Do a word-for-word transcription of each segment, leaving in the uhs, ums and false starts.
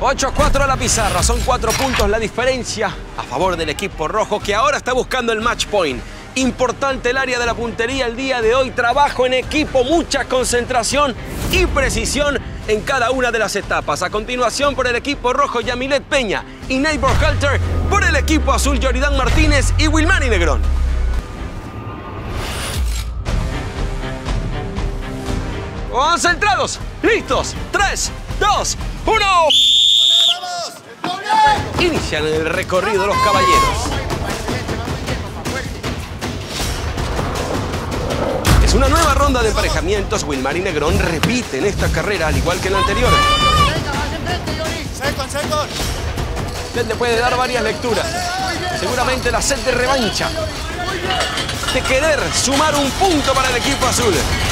ocho a cuatro a la pizarra, son cuatro puntos la diferencia a favor del equipo rojo que ahora está buscando el match point. Importante el área de la puntería el día de hoy, trabajo en equipo, mucha concentración y precisión en cada una de las etapas. A continuación por el equipo rojo, Yamilet Peña y Neighbor Halter, por el equipo azul, Yoridán Martínez y Wilmary Negrón. Concentrados, listos, tres, dos, uno. Inician el recorrido de los caballeros. Es una nueva ronda de emparejamientos. Wilmary Negrón repite en esta carrera, al igual que en la anterior. Usted le puede dar varias lecturas. Seguramente la sed de revancha, de querer sumar un punto para el equipo azul.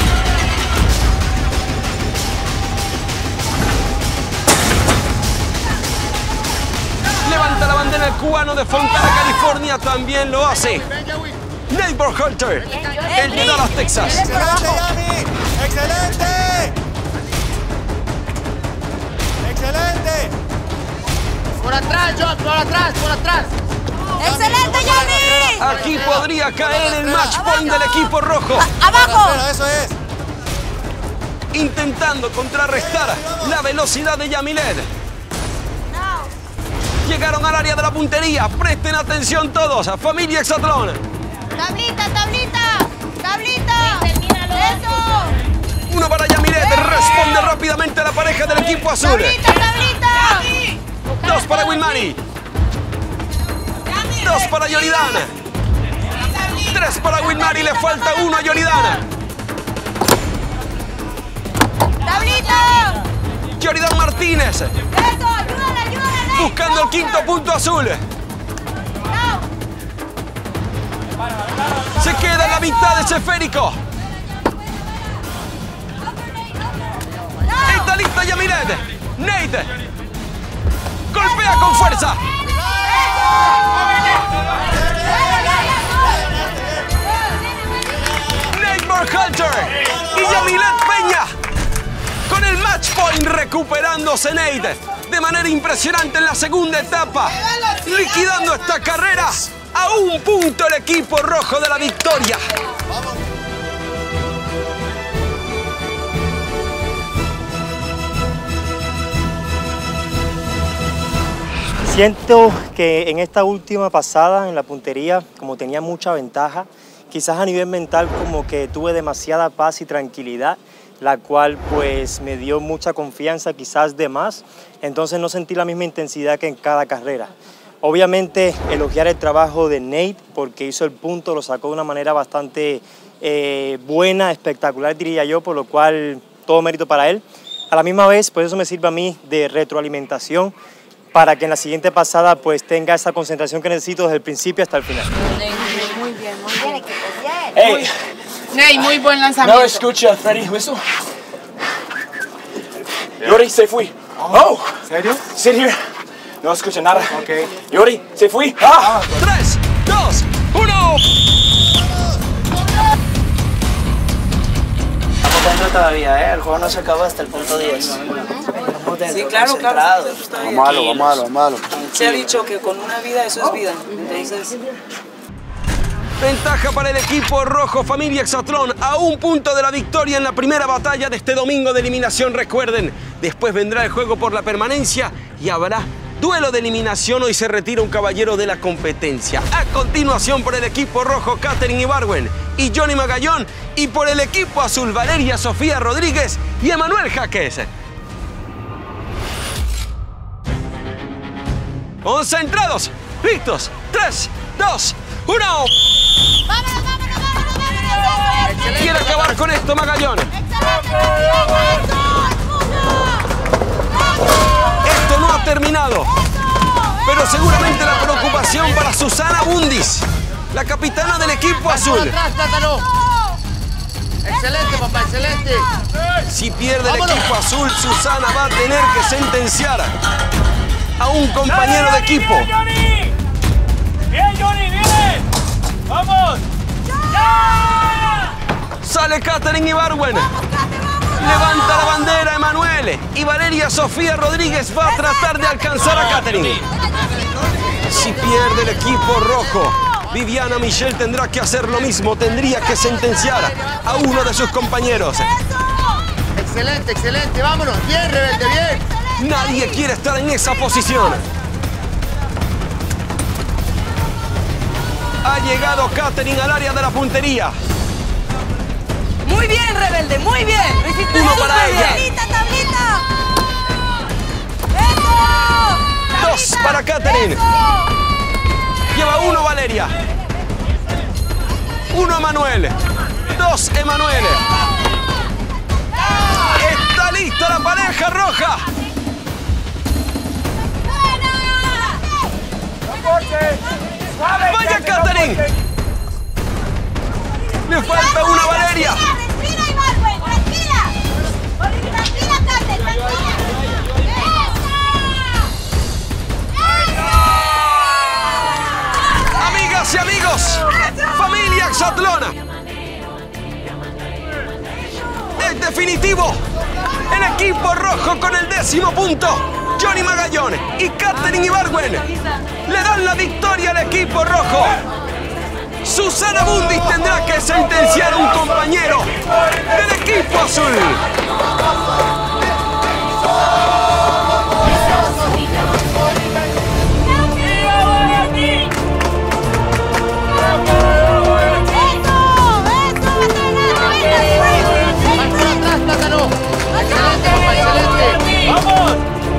Levanta la bandera el cubano de Fontana, California, también lo hace Neighbor Halter, el de Dallas, Texas. ¡Excelente, Yami! ¡Excelente! ¡Excelente! Por atrás, John, por atrás, por atrás. ¡Excelente, Yami! Aquí podría caer el match point del equipo rojo. A ¡Abajo! Eso es. Intentando contrarrestar la velocidad de Yamilet. Llegaron al área de la puntería. Presten atención todos. A familia Hexatlón. ¡Tablita, tablita! ¡Tablita! ¡Eso! Uno para Yamilet. Responde rápidamente a la pareja del equipo azul. ¡Tablita, tablita! Dos para Wilmary. Dos para Yoridán. Tres para Wilmary. Le falta uno a Yoridán. ¡Tablita! Yoridán Martínez. ¡Eso! ¡Ayúdale, ayúdale! Buscando el quinto punto azul. Se queda en la mitad de ese esférico. Está lista Yamilet. Nate. Golpea con fuerza. Neighbor Halter y Yamilet Peña con el match point, recuperándose Nate de manera impresionante en la segunda etapa, liquidando esta carrera a un punto el equipo rojo de la victoria. Siento que en esta última pasada en la puntería, como tenía mucha ventaja, quizás a nivel mental como que tuve demasiada paz y tranquilidad, la cual pues me dio mucha confianza, quizás de más, entonces no sentí la misma intensidad que en cada carrera. Obviamente elogiar el trabajo de Nate porque hizo el punto, lo sacó de una manera bastante eh, buena, espectacular diría yo, por lo cual todo mérito para él. A la misma vez, pues eso me sirve a mí de retroalimentación para que en la siguiente pasada pues tenga esa concentración que necesito desde el principio hasta el final. Muy bien, muy bien, equipo. Hey, Ney, muy buen lanzamiento. no escucha Freddy Whistle. Yori, se fui. Oh, ¿Serio? sit here. No escucha nada. Ok. Yori, se fui. Ah. Tres, dos, uno. Estamos dentro todavía, ¿eh? El juego no se acaba hasta el punto diez. Estamos dentro, Sí, claro, claro. concentrados. Vamos a lo, vamos a lo, vamos a lo. Se ha dicho que con una vida eso es vida. Entonces, Ventaja para el equipo rojo, familia Hexatlón, a un punto de la victoria en la primera batalla de este domingo de eliminación. Recuerden, después vendrá el juego por la permanencia y habrá duelo de eliminación. Hoy se retira un caballero de la competencia. A continuación por el equipo rojo, Katherine Ibargüen y Johnny Magallón. Y por el equipo azul, Valeria Sofía Rodríguez y Emanuel Jaques. Concentrados, listos, tres, dos, uno. ¡Vámonos, vámonos, vámonos, vámonos! Quiere acabar con esto, Magallón. Esto no ha terminado, pero seguramente la preocupación para Susana Bundis, la capitana del equipo azul. Atrás, Plátano. Excelente, papá, excelente. Si pierde el equipo azul, Susana va a tener que sentenciar a un compañero de equipo. ¡Bien, Johnny! ¡Bien, Johnny, bien! ¡Vamos! ¡Ya! Sale Katherine Ibargüen. Levanta la bandera, Emanuel. Magallone y Valeria Sofía Rodríguez va a tratar de alcanzar a Katherine. Si pierde el equipo rojo, Viviana Michelle tendrá que hacer lo mismo. Tendría que sentenciar a uno de sus compañeros. Excelente, excelente. Vámonos. Bien, Rebelde, bien. Nadie quiere estar en esa posición. Ha llegado Katherine al área de la puntería. Muy bien, Rebelde, muy bien. Lo hiciste Uno súper para bien. ella. ¡Tablita, tablita! ¡Eso! Dos para Katherine. Lleva uno Valeria. Uno Emanuel. Dos Emanuel. Está lista la pareja roja. ¡Vaya Katherine! Le falta una Valeria. ¡Respira, Ibargüen! ¡Respira! ¡Tranquila, Katherine! ¡Tranquila! Amigas y amigos, familia Exatlona. Es definitivo. El equipo rojo con el décimo punto. Johnny Magallone y Katherine Ibargüen le dan la victoria al equipo rojo. Susana Bundis tendrá que sentenciar a un compañero del equipo azul. ¡Vamos!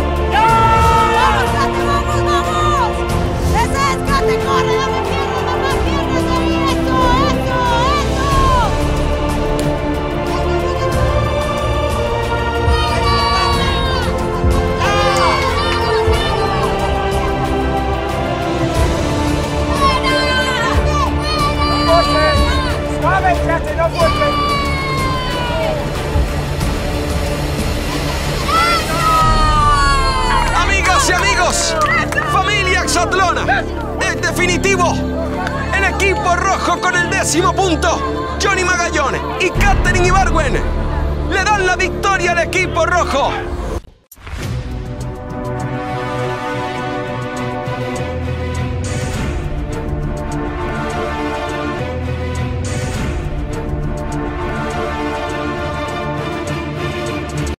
Amigas y amigos, familia Exatlona, es definitivo. El equipo rojo con el décimo punto, Johnny Magallone y Katherine Ibargüen le dan la victoria al equipo rojo.